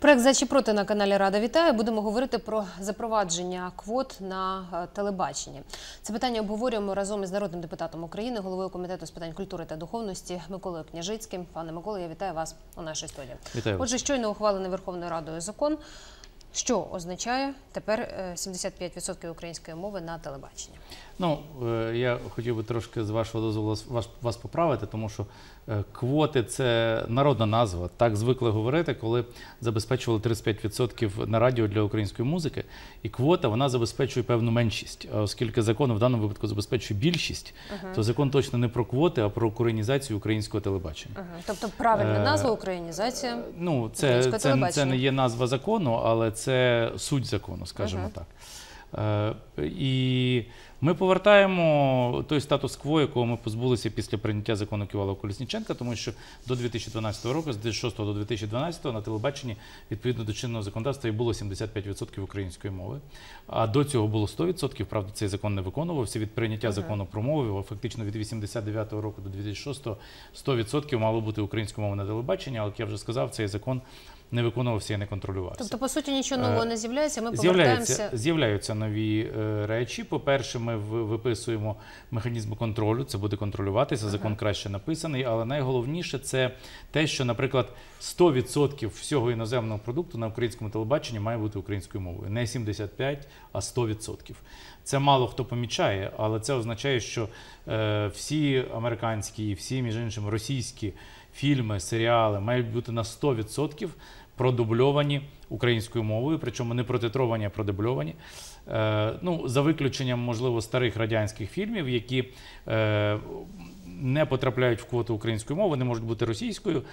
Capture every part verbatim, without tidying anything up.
Проект «За чи проти» на каналі Рада вітає. Будемо говорити про запровадження квот на телебаченні. Це питання обговорюємо разом із народним депутатом України, головою Комітету з питань культури та духовності Миколою Княжицьким. Пане Миколо, я вітаю вас у нашій студії. Вітаю. Отже, щойно ухвалений Верховною Радою закон, що означає тепер сімдесят п'ять відсотків української мови на телебаченні. Ну, я хотів би трошки з вашого дозволу вас, вас поправити, тому що квоти – це народна назва. Так звикли говорити, коли забезпечували тридцять п'ять відсотків на радіо для української музики. І квота, вона забезпечує певну меншість. А оскільки закон в даному випадку забезпечує більшість, uh-huh. то закон точно не про квоти, а про українізацію українського телебачення. Uh-huh. Тобто правильна е... назва – українізація ну, це, це, це не є назва закону, але це суть закону, скажімо uh-huh. так. Е, і ми повертаємо той статус-кво, якого ми позбулися після прийняття закону Ківалова-Колесніченка, тому що до дві тисячі дванадцятого року, з дві тисячі шостого до дві тисячі дванадцятого на телебаченні, відповідно до чинного законодавства, і було сімдесят п'ять відсотків української мови. А до цього було сто відсотків, правда, цей закон не виконувався. Від прийняття uh-huh. закону про мову, фактично від вісімдесят дев'ятого року до дві тисячі шостого, сто відсотків мало бути українською мовою на телебаченні, але, як я вже сказав, цей закон не виконувався і не контролювався. Тобто, по суті, нічого нового не з'являється, ми повертаємося... повертаємося... З'являються нові е, речі. По-перше, ми виписуємо механізм контролю, це буде контролюватися, закон uh-huh. краще написаний, але найголовніше це те, що, наприклад, сто відсотків всього іноземного продукту на українському телебаченні має бути українською мовою. Не сімдесят п'ять, а сто відсотків. Це мало хто помічає, але це означає, що е, всі американські і всі, між іншим, російські фільми, серіали мають бути на сто відсотків продубльовані українською мовою, причому не протитровані, а продубльовані. Е, ну, за виключенням, можливо, старих радянських фільмів, які е, не потрапляють в квоту української мови, не можуть бути російською.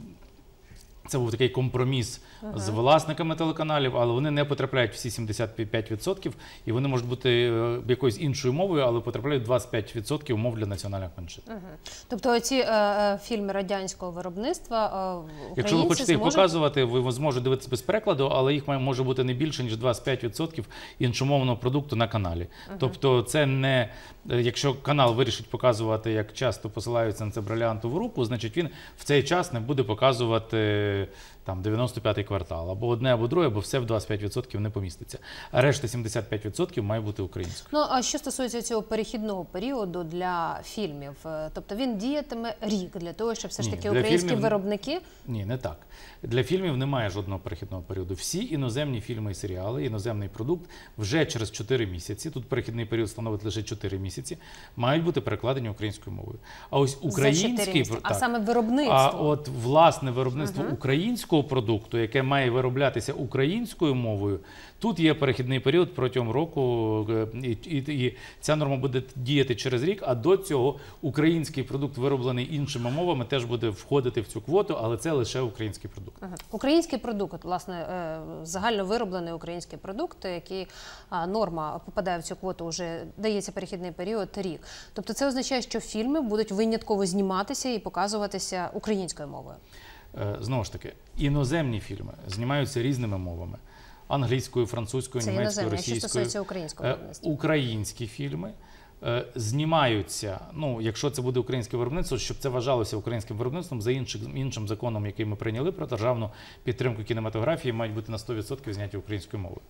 Це був такий компроміс uh-huh. з власниками телеканалів, але вони не потрапляють всі сімдесят п'ять відсотків, і вони можуть бути якоюсь іншою мовою, але потрапляють двадцять п'ять відсотків мов для національних меншин. Uh-huh. Тобто ці е, фільми радянського виробництва е, українці Якщо ви хочете зможуть... їх показувати, ви зможете дивитися без перекладу, але їх може бути не більше, ніж двадцять п'ять відсотків іншомовного продукту на каналі. Uh-huh. Тобто це не... Якщо канал вирішить показувати, як часто посилаються на це бриліантову руку, значить він в цей час не буде показувати там дев'яносто п'ятий квартал, або одне, або друге, бо все в двадцять п'ять відсотків не поміститься. А решта сімдесят п'ять відсотків має бути українською. Ну, а що стосується цього перехідного періоду для фільмів? Тобто він діятиме рік для того, щоб все ж таки Ні, українські фільмів... виробники... Ні, не так. Для фільмів немає жодного перехідного періоду. Всі іноземні фільми і серіали, іноземний продукт вже через чотири місяці, тут перехідний період становить лише чотири місяці, мають бути перекладені українською мовою. А ось український... Так, а саме виробництво? А от власне виробництво uh-huh. українського продукту, яке має вироблятися українською мовою, тут є перехідний період протягом року, і, і, і ця норма буде діяти через рік, а до цього український продукт, вироблений іншими мовами, теж буде входити в цю квоту, але це лише український продукт. Ага. Український продукт, власне, загально вироблений український продукт, який норма попадає в цю квоту, вже дається перехідний період рік. Тобто це означає, що фільми будуть винятково зніматися і показуватися українською мовою? Знову ж таки, іноземні фільми знімаються різними мовами. Англійською, французькою, це німецькою, російською. Що стосується українського виробництва? Українські фільми е, знімаються, ну, якщо це буде українське виробництво, щоб це вважалося українським виробництвом, за іншим, іншим законом, який ми прийняли про державну підтримку кінематографії, мають бути на сто відсотків зняті українською мовою.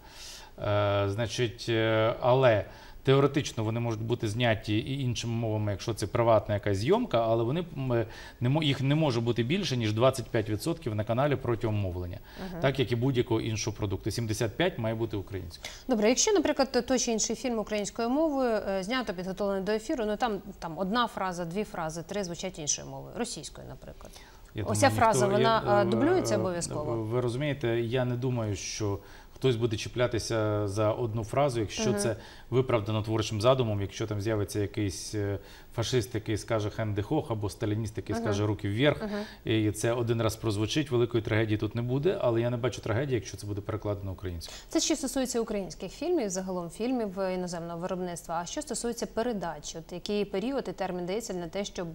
Е, значить, е, але теоретично вони можуть бути зняті і іншими мовами, якщо це приватна якась зйомка, але вони, не, їх не може бути більше, ніж двадцять п'ять відсотків на каналі протягом мовлення. Uh-huh. Так, як і будь-якого іншого продукту. сімдесят п'ять має бути українською. Добре, якщо, наприклад, той чи інший фільм українською мовою знято, підготовлений до ефіру, ну там, там одна фраза, дві фрази, три звучать іншою мовою, російською, наприклад. Я Ось ця фраза, ніхто, вона я, дублюється обов'язково? Ви розумієте, я не думаю, що хтось буде чіплятися за одну фразу, якщо uh-huh. це виправдано творчим задумом, якщо там з'явиться якийсь фашист, який скаже «хэн де хох», або сталініст, який uh-huh. скаже «руки вверх», uh-huh. і це один раз прозвучить, великої трагедії тут не буде, але я не бачу трагедії, якщо це буде перекладено українською. Це що стосується українських фільмів, загалом фільмів іноземного виробництва, а що стосується передач? От який період і термін дається на те, щоб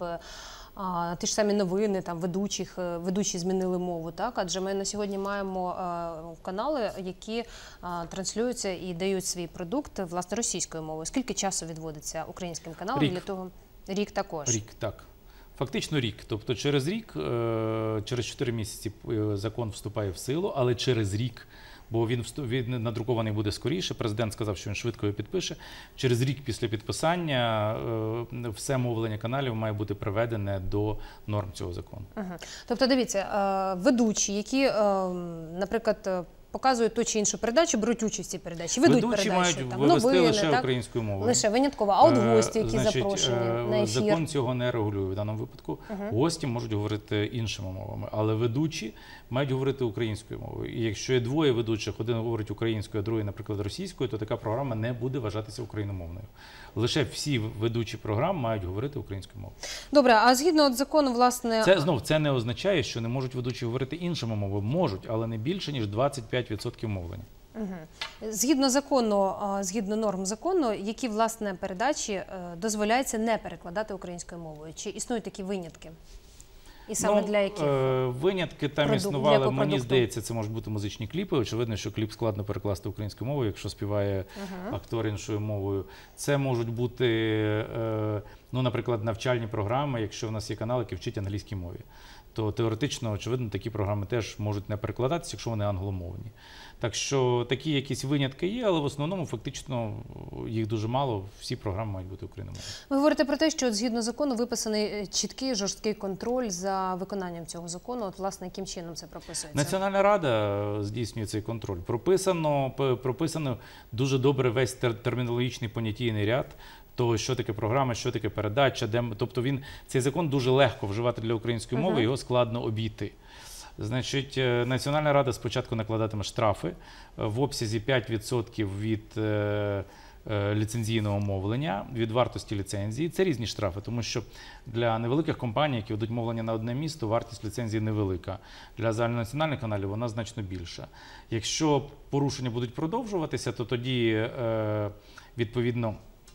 А, ті ж самі новини, там, ведучих, ведучі змінили мову, так? Адже ми на сьогодні маємо а, канали, які а, транслюються і дають свій продукт, власне, російською мовою. Скільки часу відводиться українським каналам Рік. для того? Рік також? Рік, так. Фактично рік. Тобто через рік, е, через чотири місяці е, закон вступає в силу, але через рік, бо він, вступ, він надрукований буде скоріше, президент сказав, що він швидко його підпише. Через рік після підписання е, все мовлення каналів має бути приведене до норм цього закону. Угу. Тобто, дивіться, е, ведучі, які, е, наприклад, показують ту чи іншу передачу, беруть участь в цій передачі, ведуть Ведучі передачу, мають там, вивести новини, лише так? українською мовою. Лише винятково. А от гості, які Значить, запрошені на ефір? Закон цього не регулює в даному випадку. Угу. Гості можуть говорити іншими мовами, але ведучі мають говорити українською мовою. І якщо є двоє ведучих, один говорить українською, а другий, наприклад, російською, то така програма не буде вважатися україномовною. Лише всі ведучі програм мають говорити українською мовою. Добре, а згідно от закону, власне... Це, знов, це не означає, що не можуть ведучі говорити іншими мовами. Можуть, але не більше, ніж двадцять п'ять відсотків мовлення. Угу. Згідно закону, згідно норм закону, які, власне, передачі дозволяється не перекладати українською мовою? Чи існують такі винятки? І саме ну, для яких? Е, винятки там Продук... існували, мені здається, це можуть бути музичні кліпи. Очевидно, що кліп складно перекласти українською мовою, якщо співає uh-huh. актор іншою мовою. Це можуть бути, е, ну, наприклад, навчальні програми, якщо в нас є канал, який вчить англійській мові. То теоретично, очевидно, такі програми теж можуть не перекладатися, якщо вони англомовні. Так що такі якісь винятки є, але в основному фактично їх дуже мало, всі програми мають бути україномовними. Ви говорите про те, що згідно закону виписаний чіткий, жорсткий контроль за виконанням цього закону. От, власне, яким чином це прописується? Національна рада здійснює цей контроль. Прописано, прописано дуже добре весь термінологічний понятійний ряд того, що таке програма, що таке передача, де, тобто він, цей закон дуже легко вживати для української мови, uh-huh. його складно обійти. Значить, Національна рада спочатку накладатиме штрафи в обсязі п'ять відсотків від е, е, ліцензійного мовлення, від вартості ліцензії. Це різні штрафи, тому що для невеликих компаній, які ведуть мовлення на одне місто, вартість ліцензії невелика. Для загальнонаціональних каналів вона значно більша. Якщо порушення будуть продовжуватися, то тоді, е, відповідно,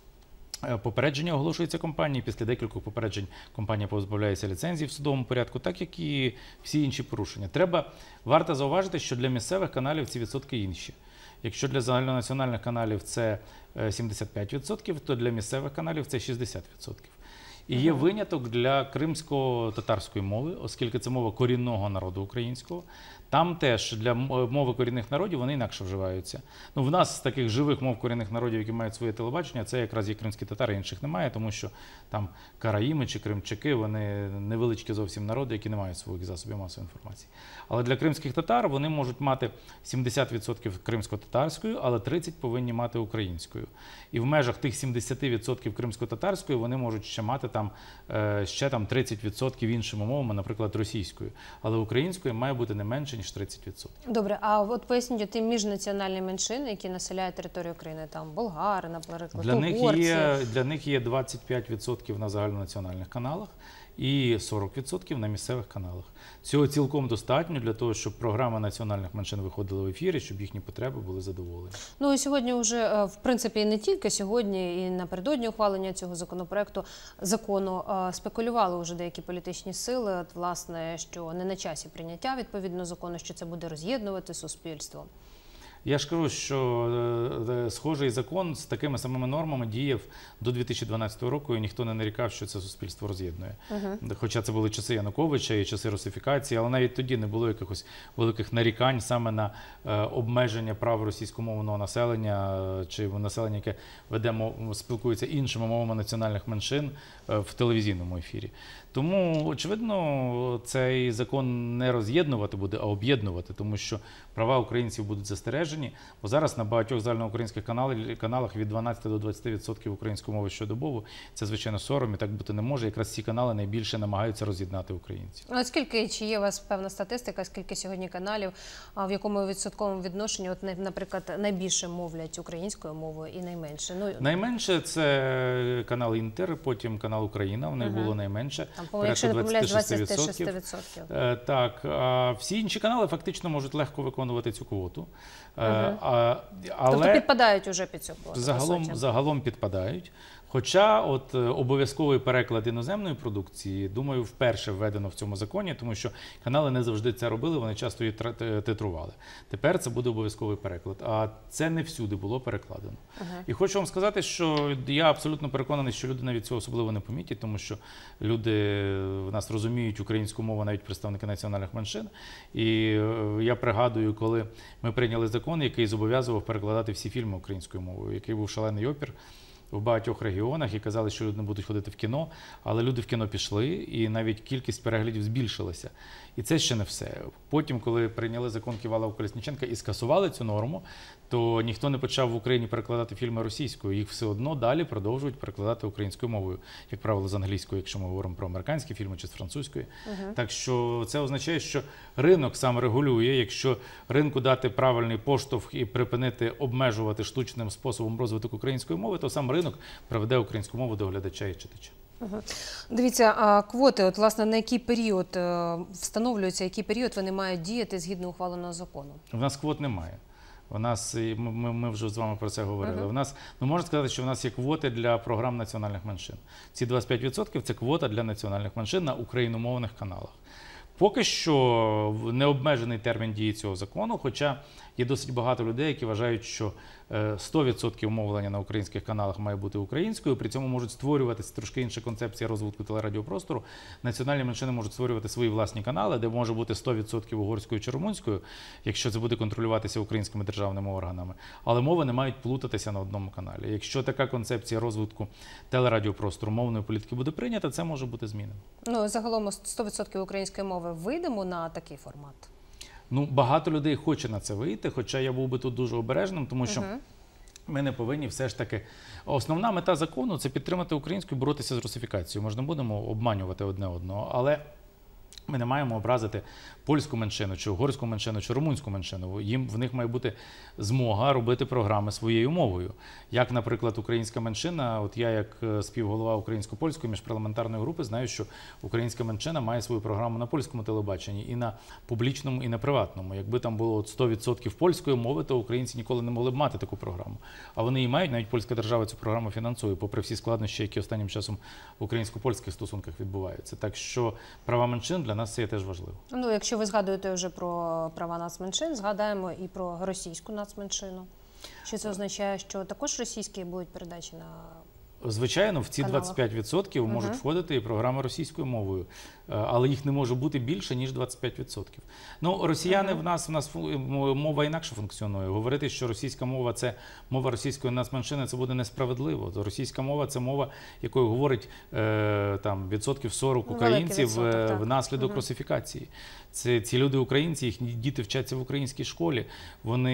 попередження оголошується компанії, після декількох попереджень компанія позбавляється ліцензії в судовому порядку, так як і всі інші порушення. Треба, варто зауважити, що для місцевих каналів ці відсотки інші. Якщо для загальнонаціональних каналів це сімдесят п'ять відсотків, то для місцевих каналів це шістдесят відсотків. І є виняток для кримсько-татарської мови, оскільки це мова корінного народу українського. Там теж для мови корінних народів вони інакше вживаються. Ну, в нас таких живих мов корінних народів, які мають своє телебачення, це якраз є кримські татари, інших немає, тому що там караїми чи кримчаки, вони невеличкі зовсім народи, які не мають своїх засобів масової інформації. Але для кримських татар вони можуть мати сімдесят відсотків кримсько-татарською, але тридцять відсотків повинні мати українською. І в межах тих сімдесят відсотків кримсько-татарської вони можуть ще мати там, ще там тридцять відсотків іншими мовами, наприклад, російською. Але українською має бути не менше, ніж тридцять відсотків. Добре, а от поясніть, ті міжнаціональні меншини, які населяють територію України, там болгари, наприклад, для угорці. Них є, для них є двадцять п'ять відсотків на загальнонаціональних каналах і сорок відсотків на місцевих каналах. Цього цілком достатньо для того, щоб програми національних меншин виходили в ефірі, щоб їхні потреби були задоволені. Ну і сьогодні вже, в принципі, і не тільки сьогодні, і напередодні ухвалення цього законопроекту, закону, спекулювали вже деякі політичні сили, от, власне, що не на часі прийняття відповідно закону, що це буде роз'єднувати суспільство. Я ж кажу, що е, схожий закон з такими самими нормами діяв до дві тисячі дванадцятого року, і ніхто не нарікав, що це суспільство роз'єднує. Uh-huh. Хоча це були часи Януковича і часи русифікації, але навіть тоді не було якихось великих нарікань саме на е, обмеження прав російськомовного населення е, чи населення, яке веде мов, спілкується іншими мовами національних меншин е, в телевізійному ефірі. Тому, очевидно, цей закон не роз'єднувати буде, а об'єднувати, тому що права українців будуть застережені, бо зараз на багатьох загальноукраїнських каналах від дванадцяти до двадцяти відсотків української мови щодобово. Це, звичайно, сором, і так бути не може. Якраз ці канали найбільше намагаються роз'єднати українців. А скільки, чи є у вас певна статистика, скільки сьогодні каналів, в якому відсотковому відношенні, от, наприклад, найбільше мовлять українською мовою і найменше? Ну, найменше це канал Інтер, потім канал Україна, в них uh-huh. було найменше. Там, якщо не помиляюсь, двадцять шість відсотків. Так, а всі інші канали фактично можуть легко виконувати цю квоту. Uh-huh. А, але тобто підпадають уже під цю квоту? Загалом, загалом підпадають. Хоча от е, обов'язковий переклад іноземної продукції, думаю, вперше введено в цьому законі, тому що канали не завжди це робили, вони часто її тра- те- титрували. Тепер це буде обов'язковий переклад, а це не всюди було перекладено. Ага. І хочу вам сказати, що я абсолютно переконаний, що люди навіть цього особливо не помітять, тому що люди в нас розуміють українську мову, навіть представники національних меншин. І е, я пригадую, коли ми прийняли закон, який зобов'язував перекладати всі фільми українською мовою, який був шалений опір в багатьох регіонах, і казали, що люди не будуть ходити в кіно, але люди в кіно пішли, і навіть кількість переглядів збільшилася. І це ще не все. Потім, коли прийняли закон Ківалова-Колесніченка і скасували цю норму, то ніхто не почав в Україні перекладати фільми російською. Їх все одно далі продовжують перекладати українською мовою, як правило, з англійської, якщо ми говоримо про американські фільми чи з французької. Uh-huh. Так що це означає, що ринок сам регулює. Якщо ринку дати правильний поштовх і припинити обмежувати штучним способом розвиток української мови, то сам ринок приведе українську мову до глядача і читача. Угу. Дивіться, а квоти, от власне на який період е, встановлюються, який період вони мають діяти згідно ухваленого закону? У нас квот немає. У нас, і ми, ми, ми вже з вами про це говорили. Uh-huh. У нас, ну можна сказати, що у нас є квоти для програм національних меншин. Ці двадцять п'ять відсотків – це квота для національних меншин на україномовних каналах. Поки що необмежений термін дії цього закону, хоча є досить багато людей, які вважають, що сто відсотків мовлення на українських каналах має бути українською, при цьому можуть створюватися трошки інша концепція розвитку телерадіопростору. Національні меншини можуть створювати свої власні канали, де може бути сто відсотків угорською чи румунською, якщо це буде контролюватися українськими державними органами. Але мови не мають плутатися на одному каналі. Якщо така концепція розвитку телерадіопростору, мовної політики буде прийнята, це може бути змінено. Ну, загалом сто відсотків української мови вийдемо на такий формат? Ну, багато людей хоче на це вийти, хоча я був би тут дуже обережним, тому що uh-huh. ми не повинні все ж таки... Основна мета закону – це підтримати українську і боротися з русифікацією. Ми ж не будемо обманювати одне одного, але ми не маємо образити польську меншину, чи угорську меншину, чи румунську меншину. Їм, в них має бути змога робити програми своєю мовою. Як, наприклад, українська меншина, от я як співголова українсько-польської міжпарламентарної групи знаю, що українська меншина має свою програму на польському телебаченні, і на публічному, і на приватному. Якби там було сто відсотків польської мови, то українці ніколи не могли б мати таку програму. А вони її мають, навіть польська держава цю програму фінансує, попри всі складнощі, які останнім часом в українсько-польських стосунках відбуваються. Так що права меншин для нас це є теж важливо. Ну, якщо ви згадуєте вже про права нацменшин, згадаємо і про російську нацменшину. Що це означає, що також російські будуть передачі на... Звичайно, в ці двадцять п'ять відсотків uh-huh. можуть входити і програми російською мовою, але їх не може бути більше, ніж двадцять п'ять відсотків. Ну, росіяни uh-huh. в нас, в нас мова інакше функціонує. Говорити, що російська мова – це мова російської нацменшини, це буде несправедливо. Російська мова – це мова, якою говорить е, там, відсотків сорок українців відсоток, внаслідок uh-huh. русифікації. Це ці люди українці, їхні діти вчаться в українській школі. Вони,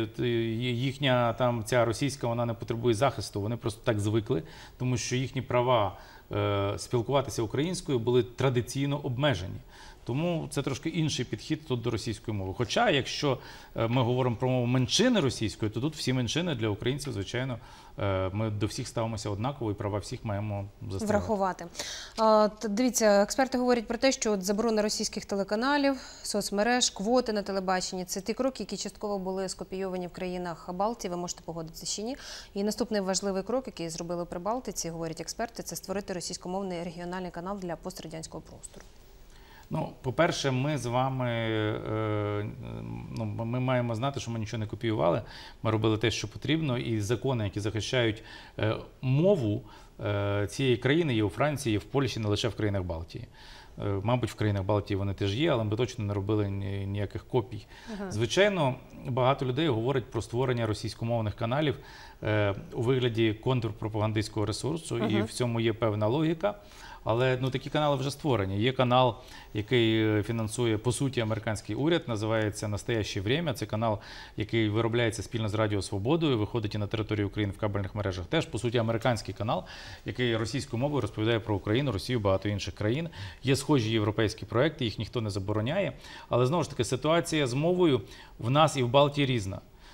їхня там ця російська, вона не потребує захисту, вони просто так звикли, тому що їхні права е, спілкуватися українською були традиційно обмежені. Тому це трошки інший підхід тут до російської мови. Хоча, якщо ми говоримо про мову меншини російської, то тут всі меншини для українців, звичайно, ми до всіх ставимося однаково і права всіх маємо застерігати. Врахувати. А, дивіться, експерти говорять про те, що от заборона російських телеканалів, соцмереж, квоти на телебаченні – це ті кроки, які частково були скопійовані в країнах Балтії, ви можете погодитися чи ні. І наступний важливий крок, який зробили в Прибалтиці, говорять експерти, це створити російськомовний регіональний канал для пострадянського простору. Ну, по-перше, ми з вами е, ну, ми маємо знати, що ми нічого не копіювали. Ми робили те, що потрібно, і закони, які захищають е, мову е, цієї країни, є у Франції, є в Польщі, не лише в країнах Балтії. Е, мабуть, в країнах Балтії вони теж є, але ми точно не робили ні, ніяких копій. Ага. Звичайно, багато людей говорять про створення російськомовних каналів е, у вигляді контрпропагандистського ресурсу, ага. і в цьому є певна логіка. Але ну, такі канали вже створені. Є канал, який фінансує, по суті, американський уряд, називається «Настояще время». Це канал, який виробляється спільно з Радіо Свободою, виходить і на території України в кабельних мережах. Теж, по суті, американський канал, який російською мовою розповідає про Україну, Росію, багато інших країн. Є схожі європейські проекти, їх ніхто не забороняє. Але, знову ж таки, ситуація з мовою в нас і в Балтії різна.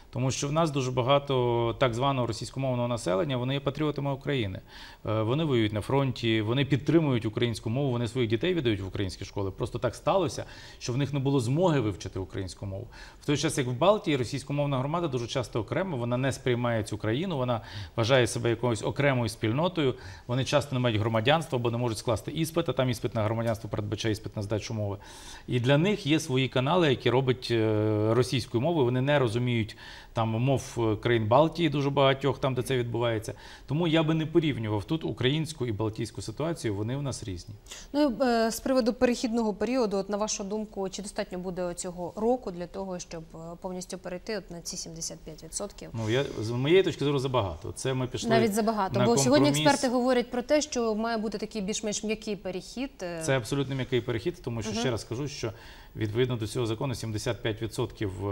Тому що в нас дуже багато так званого російськомовного населення, вони є патріотами України. Е, Вони воюють на фронті, вони підтримують українську мову, вони своїх дітей віддають в українські школи. Просто так сталося, що в них не було змоги вивчити українську мову. В той час, як в Балтії, російськомовна громада дуже часто окремо, вона не сприймає цю країну, вона вважає себе якоюсь окремою спільнотою, вони часто не мають громадянства, бо не можуть скласти іспит, а там іспит на громадянство передбачає іспит на здачу мови. І для них є свої канали, які роблять е, російською мовою, вони не розуміють там мов країн Балтії дуже багатьох, там, де це відбувається. Тому я би не порівнював тут українську і балтійську ситуацію, вони в нас різні. Ну, е, з приводу перехідного періоду, от, на вашу думку, чи достатньо буде цього року для того, щоб е, повністю перейти от на ці сімдесят п'ять відсотків? Ну, я, з моєї точки зору, забагато. Це ми пішли Навіть забагато, на бо сьогодні компроміс. експерти говорять про те, що має бути такий більш-менш м'який перехід. е, Це абсолютно м'який перехід, тому що, Мгм. ще раз кажу, що відповідно до цього закону сімдесят п'ять відсотків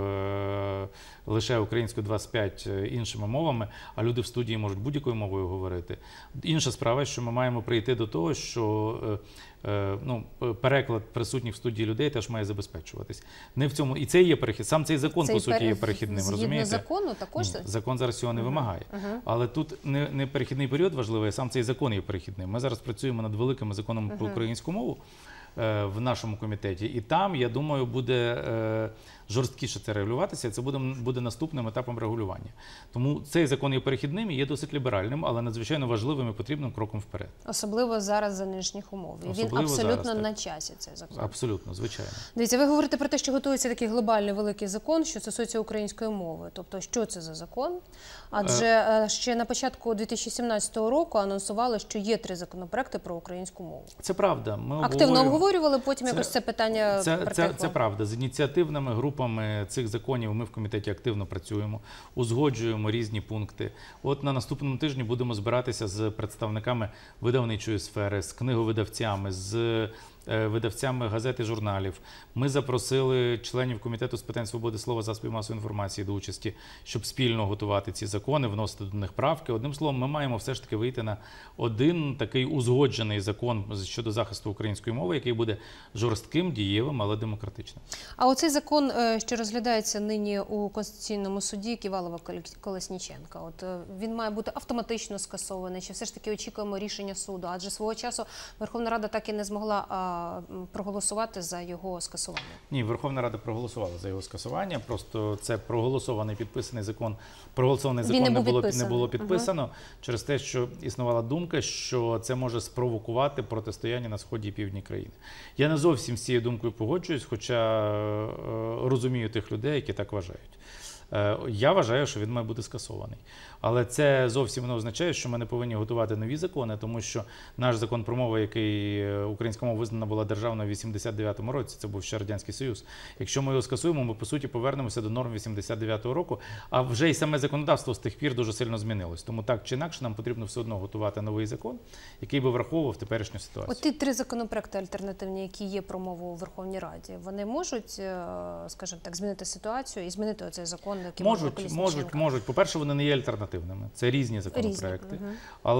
е, лише українською, двадцять п'ять відсотків іншими мовами, а люди в студії можуть будь-якою мовою говорити. Інша справа, що ми маємо прийти до того, що е, е, ну, переклад присутніх в студії людей теж має забезпечуватись. Не в цьому, і це є перехід. Сам цей закон, цей по суті, є пер- перехідним, згідно розумієте? закону також? Ні, закон зараз цього не Мгм. вимагає. Мгм. Але тут не, не перехідний період важливий, а сам цей закон є перехідним. Ми зараз працюємо над великими законами про Мгм. українську мову е, в нашому комітеті. І там, я думаю, буде е, жорсткіше це регулюватися. Це буде, буде наступним етапом регулювання. Тому цей закон є перехідним і є досить ліберальним, але надзвичайно важливим і потрібним кроком вперед. Особливо зараз за нинішніх умов. І він Особливо абсолютно зараз, так. на часі, цей закон. Абсолютно, звичайно. Дивіться, ви говорите про те, що готується такий глобальний великий закон, що стосується української мови. Тобто, що це за закон? Адже е, ще на початку дві тисячі сімнадцятого року анонсували, що є три законопроекти про українську мову. Це правда. Ми Активно обговорюємо- обговорювали, потім Це- якось це питання Це, це, притихло. це правда. З ініціативними групами цих законів ми в комітеті активно працюємо, узгоджуємо різні пункти. От на наступному тижні будемо збиратися з представниками видавничої сфери, з книговидавцями, з е, видавцями газет і журналів. Ми запросили членів комітету з питань свободи слова, засобів масової інформації до участі, щоб спільно готувати ці закони, вносити до них правки. Одним словом, ми маємо все ж таки вийти на один такий узгоджений закон щодо захисту української мови, який буде жорстким, дієвим, але демократичним. А оцей закон, е, що розглядається нині у Конституційному суді Ківалова-Колесніченка, от е, він має бути автоматично скасований, чи все ж таки очікуємо рішення суду? Адже свого часу Верховна Рада так і не змогла а, м, проголосувати за його скасування. Ні, Верховна Рада проголосувала за його скасування. Просто це проголосований підписаний закон. Проголосований Він закон не не був було, не підписаний. було підписано через те, що існувала думка, що це може спровокувати протистояння на сході і півдні країни. Я не зовсім з цією думкою погоджуюсь, хоча е, розумію тих людей, які так вважають. Е, Я вважаю, що він має бути скасований. Але це зовсім не означає, що ми не повинні готувати нові закони, тому що наш закон про мову, який е, українська мова визнана була державною в вісімдесят дев'ятому році, це був ще Радянський Союз. Якщо ми його скасуємо, ми по суті повернемося до норм вісімдесят дев'ятого року, а вже й саме законодавство з тих пір дуже сильно змінилось. Тому так чи інакше нам потрібно все одно готувати новий закон, який би враховував теперішню ситуацію. От ті три законопроекти альтернативні, які є про мову у Верховній Раді, вони можуть, е, скажімо так, змінити ситуацію і змінити оцей закон, який Можуть, можуть, можуть. По-перше, вони не є альтернативними. Це різні законопроекти. Різні, мгм.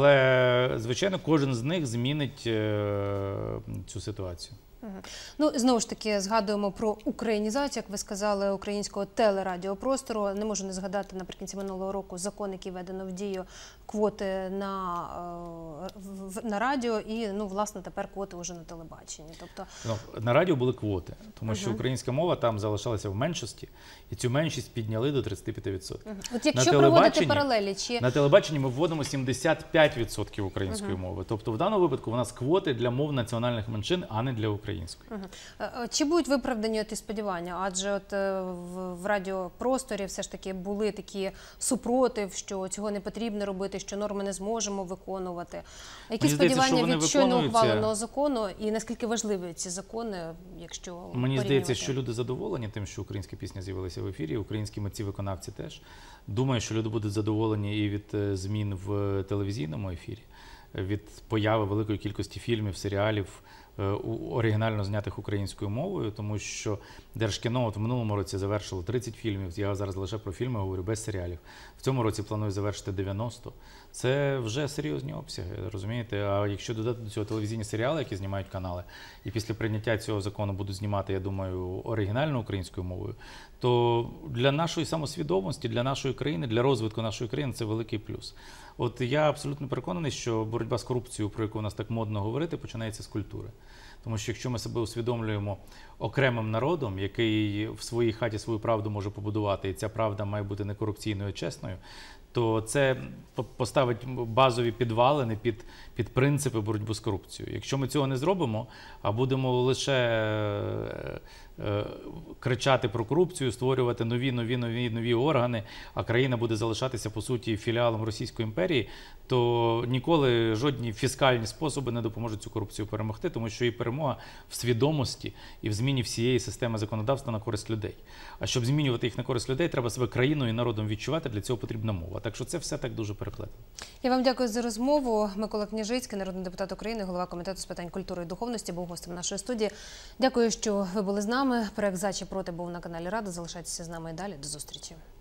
Але, звичайно, кожен з них змінить е, цю ситуацію. Мгм. Ну, знову ж таки, згадуємо про українізацію, як ви сказали, українського телерадіопростору. Не можу не згадати наприкінці минулого року закон, який введено в дію, квоти на, е, в- на радіо і, ну, власне, тепер квоти вже на телебаченні. Тобто, Ну, на радіо були квоти, тому що Мгм. українська мова там залишалася в меншості, і цю меншість підняли до тридцять п'ять відсотків. от якщо проводити паралелі, чи На телебаченні ми вводимо сімдесят п'ять відсотків української мови. Тобто в даному випадку у нас квоти для мов національних меншин, а не для української. Мгм. Е, е, Чи будуть виправдані ті сподівання? Адже от е, в, в радіопросторі все ж таки були такі супротив, що цього не потрібно робити, що норми не зможемо виконувати. Які Мені здається, що сподівання вони від щойно виконуються. ухваленого закону і наскільки важливі ці закони, якщо Мені порівнювати? здається, що люди задоволені тим, що українська пісня з'явилася в ефірі, українські митці-виконавці теж. Думаю, що люди будуть задоволені і від е, змін в телевізійному ефірі, від появи великої кількості фільмів, серіалів, оригінально знятих українською мовою, тому що Держкіно от в минулому році завершило тридцять фільмів, я зараз лише про фільми говорю, без серіалів. В цьому році планую завершити дев'яносто. Це вже серйозні обсяги, розумієте? А якщо додати до цього телевізійні серіали, які знімають канали, і після прийняття цього закону будуть знімати, я думаю, оригінально українською мовою, то для нашої самосвідомості, для нашої країни, для розвитку нашої країни це великий плюс. От я абсолютно переконаний, що боротьба з корупцією, про яку у нас так модно говорити, починається з культури. Тому що якщо ми себе усвідомлюємо окремим народом, який в своїй хаті свою правду може побудувати, і ця правда має бути не корупційною, а чесною, то це поставить базові підвалини під, під принципи боротьби з корупцією. Якщо ми цього не зробимо, а будемо лише е, е, кричати про корупцію, створювати нові, нові, нові, нові органи, а країна буде залишатися, по суті, філіалом Російської імперії, то ніколи жодні фіскальні способи не допоможуть цю корупцію перемогти, тому що її перемога в свідомості і в зміні всієї системи законодавства на користь людей. А щоб змінювати їх на користь людей, треба себе країною і народом відчувати, для цього потрібна мова. Так що це все так дуже переплетено. Я вам дякую за розмову. Микола Княжицький, народний депутат України, голова Комітету з питань культури і духовності, був гостем нашої студії. Дякую, що ви були з нами. Проект «За чи проти» був на каналі Рада. Залишайтеся з нами і далі. До зустрічі.